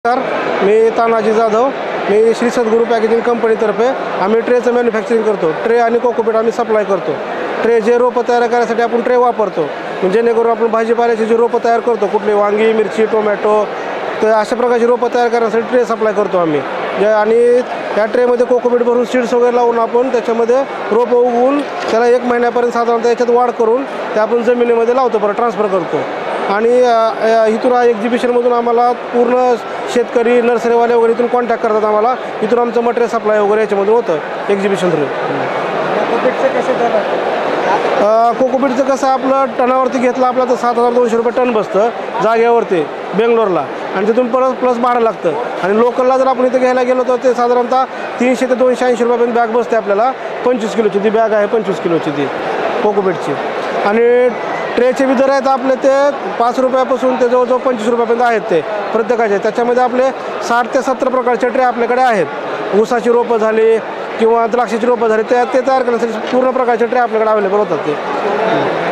मी तानाजी जाधव, मी श्री सद्गुरू packaging कंपनीतर्फे आम्ही ट्रेचं मॅन्युफॅक्चरिंग करतो। ट्रे आणि कोकोपीट आम्ही सप्लाय करतो। ट्रे जे रोपं तयार करण्यासाठी आपण ट्रे वापरतो, म्हणजे जेणेकरून आपण भाजीपाल्याची जी रोपं तयार करतो, कुठली वांगी, मिरची, टोमॅटो, तर अशा प्रकारची रोपं तयार करण्यासाठी ट्रे सप्लाय करतो आम्ही। आणि या ट्रेमध्ये कोकोपीट भरून सीड्स वगैरे लावून आपण त्याच्यामध्ये रोपं उगवून त्याला 1 महिन्यापर्यंत साधारणतः याच्यात वाढ करून ते आपण जमिनीमध्ये लावतो, परत ट्रान्सफर करतो। आणि इथून एक्झिबिशनमधून आम्हाला पूर्ण शेतकरी नर्सरीवाले वगैरे इथून कॉन्टॅक्ट करतात आम्हाला, इथून आमचं मटेरियल सप्लाय वगैरे याच्यामध्ये होतं एक्झिबिशन थ्रू। कोकोपीटचं कसं झालं? कोकोपीटचं कसं आपलं टनावरती घेतलं आपला तर 7200 रुपये टन बसतं जागेवरती बेंगलोरला, आणि तिथून परत प्लस भाडं लागतं। आणि लोकलला जर आपण इथं घ्यायला गेलो तर ते साधारणतः 300 ते 280 रुपयापर्यंत बॅग बसते आपल्याला। 25 किलोची ती बॅग आहे, 25 किलोची ती कोकोपीटची। आणि ट्रेचे बी दर आहेत आपले ते 5 रुपयापासून ते जवळजवळ 25 रुपयापर्यंत आहेत ते प्रत्येकाचे। त्याच्यामध्ये आपले 60 ते 70 प्रकारचे ट्रे आपल्याकडे आहेत। ऊसाची रोपं झाली किंवा द्राक्षाची रोपं झाली ते तयार करण्यासाठी पूर्ण प्रकारचे ट्रे आपल्याकडे अवेलेबल होतात ते।